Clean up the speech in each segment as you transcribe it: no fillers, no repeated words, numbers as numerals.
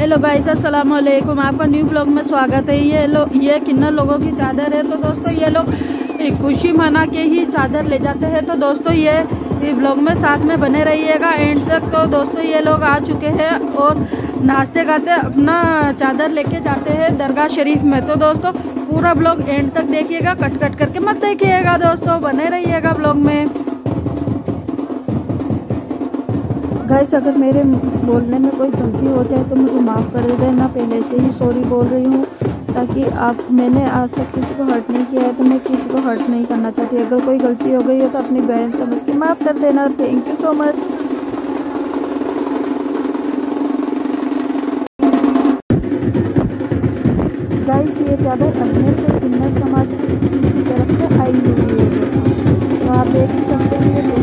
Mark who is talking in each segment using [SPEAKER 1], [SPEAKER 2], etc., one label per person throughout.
[SPEAKER 1] Hello guys, अस्सलाम वालेकुम। आपका न्यू ब्लॉग में स्वागत है। ये किन्नर लोगों की चादर है। तो दोस्तों ये लोग खुशी मना के ही चादर ले जाते हैं। तो दोस्तों ये ब्लॉग में साथ में बने रहिएगा एंड तक। तो दोस्तों ये लोग आ चुके हैं और नाचते गाते अपना चादर लेके जाते हैं दरगाह शरीफ में। तो दोस्तों पूरा ब्लॉग एंड तक देखिएगा, कट कट करके मत देखिएगा दोस्तों, बने रहिएगा ब्लॉग में। गाइस, अगर मेरे बोलने में कोई गलती हो जाए तो मुझे माफ़ कर देना। पहले से ही सॉरी बोल रही हूँ ताकि मैंने आज तक किसी को हर्ट नहीं किया है, तो मैं किसी को हर्ट नहीं करना चाहती। अगर कोई गलती हो गई हो तो अपनी बहन समझ के माफ़ कर देना। Thank you so much. Guys, ये चादर अजमेर के किन्नर समाज की तरफ से आई हुई है। तो आप देख ही सकते हैं ये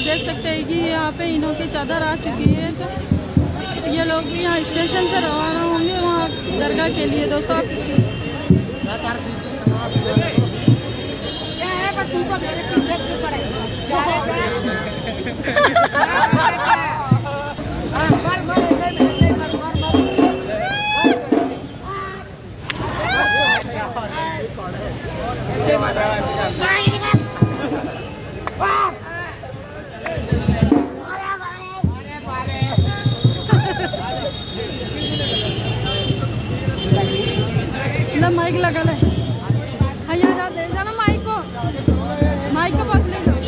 [SPEAKER 1] देख सकते हैं कि यहाँ पे इन्हों की चादर आ चुकी है। तो ये लोग भी यहाँ स्टेशन से रवाना होंगे वहाँ दरगाह के लिए। दोस्तों माइक लगा ले, यहाँ जा दे जाना माइक को पास ले जाओ।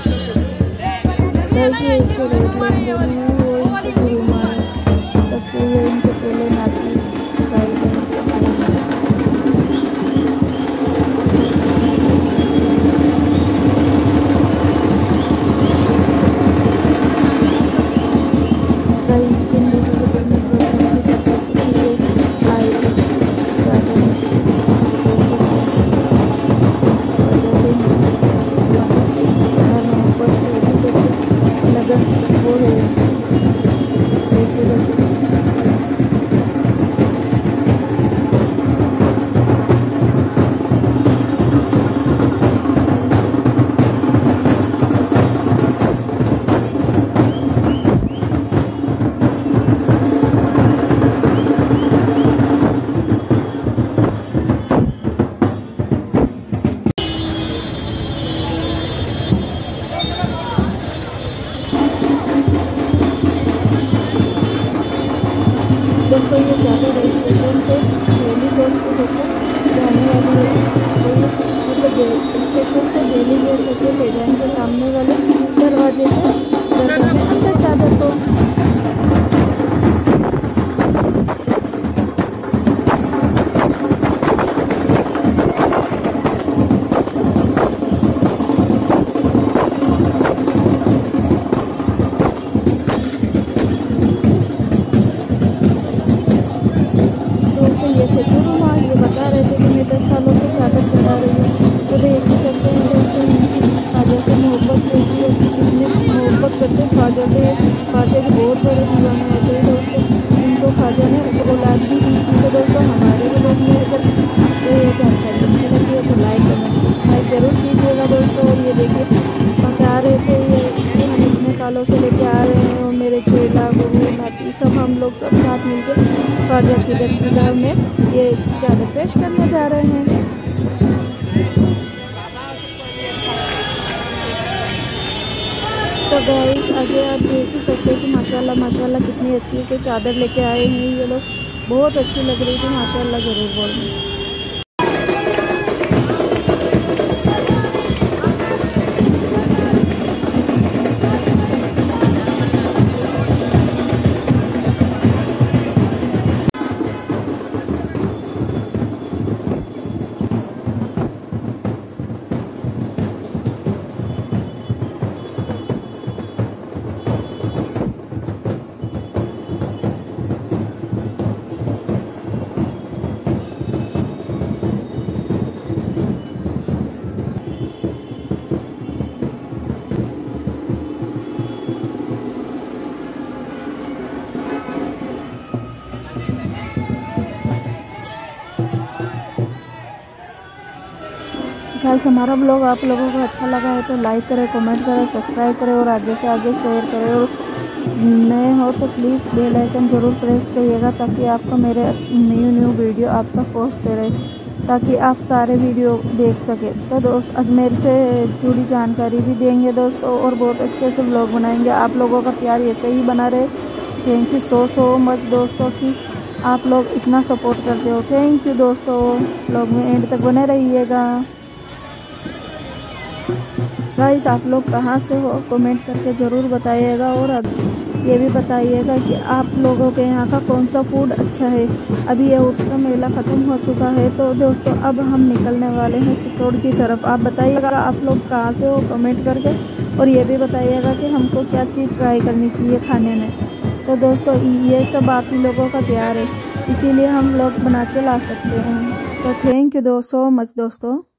[SPEAKER 1] दोस्तों ये चादर स्टेशन से दिल्ली गेट से जाने वाली है। तो ये मतलब स्टेशन से दिल्ली गेट होकर ले जाएंगे सामने वाले दरवाजे से अंदर चादर को। ये बता रहे थे कि मैं 10 सालों से चादर चढ़ा रही हूँ। तो देख ही सकते हैं दोस्तों इनकी ख्वाजा से मोहब्बत होती है, कितने मोहब्बत करते ख्वाजा से। ख्वाजा के बहुत बड़े दीवाने होते हैं दोस्तों। इनको ख्वाजा ने औलाद भी दी थी। तो दोस्तों हमारे भी लोग में अगर आपको ये जानकारी अच्छी लगी है तो लाइक कमेंट सब्सक्राइब जरूर कीजिएगा दोस्तों। और ये देखिए बता रहे थे ये हम इतने सालों से लेके आ रहे हैं और मेरे चेला बहू नाती सब हम लोग सब साथ मिलकर ख्वाजा की दरगाह में ये चादर पेश करने जा रहे हैं। तो गाइस आगे आप देख ही सकते हैं कि माशाल्लाह माशाल्लाह कितनी अच्छी से चादर लेके आए हैं ये लोग। बहुत अच्छी लग रही थी माशाल्लाह जरूर बोलना। गाइस हमारा ब्लॉग आप लोगों को अच्छा लगा है तो लाइक करें, कमेंट करें, सब्सक्राइब करें और आगे से आगे शेयर करें। और नए हो तो प्लीज़ बेल आइकन ज़रूर प्रेस करिएगा ताकि आपको मेरे न्यू वीडियो आप तक पहुँचते रहे, ताकि आप सारे वीडियो देख सकें। तो दोस्त अजमेर से जुड़ी जानकारी भी देंगे दोस्तों और बहुत अच्छे से ब्लॉग बनाएंगे। आप लोगों का प्यार ऐसे ही बना रहे। थैंक यू सो मच दोस्तों कि आप लोग इतना सपोर्ट करते हो। थैंक यू दोस्तों, ब्लॉग में एंड तक बने रहिएगा। गाइस आप लोग कहाँ से हो कमेंट करके ज़रूर बताइएगा और ये भी बताइएगा कि आप लोगों के यहाँ का कौन सा फूड अच्छा है। अभी ये उर्स का मेला ख़त्म हो चुका है तो दोस्तों अब हम निकलने वाले हैं चित्तौड़ की तरफ। आप बताइएगा आप लोग कहाँ से हो कमेंट करके और ये भी बताइएगा कि हमको क्या चीज़ ट्राई करनी चाहिए खाने में। तो दोस्तों ये सब आप ही लोगों का प्यार है, इसीलिए हम लोग बना के ला सकते हैं। तो थैंक यू सो मच दोस्तों।